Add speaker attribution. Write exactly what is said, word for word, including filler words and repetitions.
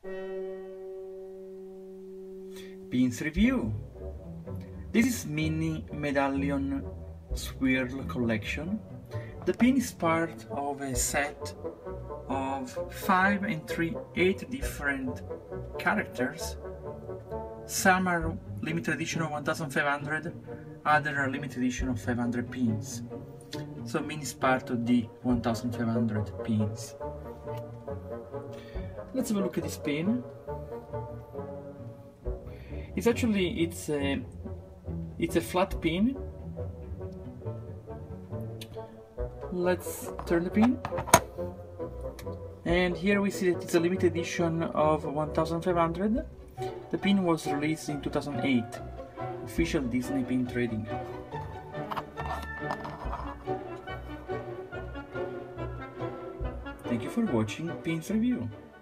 Speaker 1: Pins review. This is Minnie Medallion Swirl collection. The pin is part of a set of five and three eight different characters. Some are limited edition of one thousand five hundred, other are limited edition of five hundred pins. So Minnie is part of the one thousand five hundred pins. Let's have a look at this pin. It's actually it's a it's a flat pin. Let's turn the pin, and here we see that it's a limited edition of one thousand five hundred. The pin was released in two thousand eight. Official Disney pin trading. Thank you for watching Pins Review.